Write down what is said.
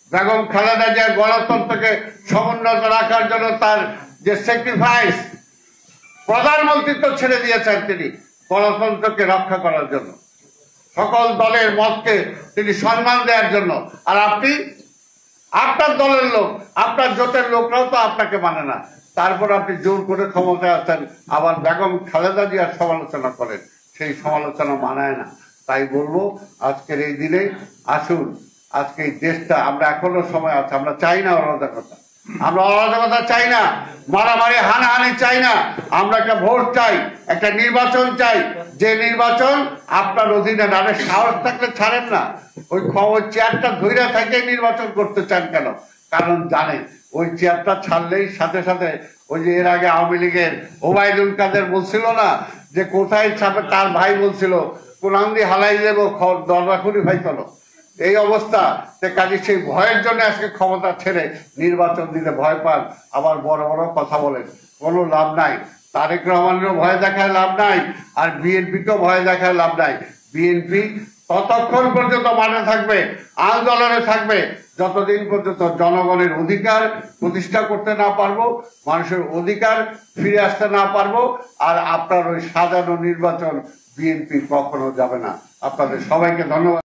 বেগম খালেদা জিয়া গণতন্ত্রকে সমুন্নত রাখার জন্য তার যে স্যাক্রিফাইস, প্রধানমন্ত্রী তো ছেড়ে দিয়েছেন তিনি গণতন্ত্রকে রক্ষা করার জন্য, সকল দলের মতকে তিনি সম্মান দেওয়ার জন্য। আর আপনি, আপনার দলের লোক, আপনার জোটের লোকরাও তো আপনাকে মানে না, তারপর আপনি জোর করে ক্ষমতায় আছেন, আবার বেগম খালেদা জিয়ার সমালোচনা করেন, সেই সমালোচনা মানায় না। তাই বলবো আজকের এই দিনে আসুন, আজকে এই দেশটা, আমরা এখনো সময় আছে, আমরা চাই না অরাজকতা, আমরা অরাজকতা চাই না, মারামারি হানাহানি চাই না, আমরা একটা ভোট চাই, একটা নির্বাচন চাই, যে নির্বাচন আপনার অধীনে। নারে সাহস থাকলে ছাড়েন না, ওই চেয়ারটা ধৈর্য থেকে নির্বাচন করতে চান কেন? কারণ জানেন ওই চেয়ারটা ছাড়লেই সাথে সাথে ওই যে এর আগে আওয়ামী লীগের ওবায়দুল কাদের বলছিল না যে কোথায় ছাপে, তার ভাই বলছিল কোরআন দিয়ে হালাই দেবো, দরজা খুলি ভাই চলো, এই অবস্থা। কাজে সেই ভয়ের জন্য আজকে ক্ষমতা ছেড়ে নির্বাচন দিতে ভয় পান, আবার বড় বড় কথা বলেন, কোনো লাভ নাই। তারেক রহমানেরও ভয় দেখায় লাভ নাই, আর বিএনপিকেও ভয় দেখায় লাভ নাই। বিএনপি ততক্ষণ পর্যন্ত মাঠে থাকবে, আন্দোলনে থাকবে, যতদিন পর্যন্ত জনগণের অধিকার প্রতিষ্ঠা করতে না পারবো, মানুষের অধিকার ফিরে আসতে না পারবো। আর আপনার ওই সাজানো নির্বাচন বিএনপি কখনো যাবে না। আপনাদের সবাইকে ধন্যবাদ।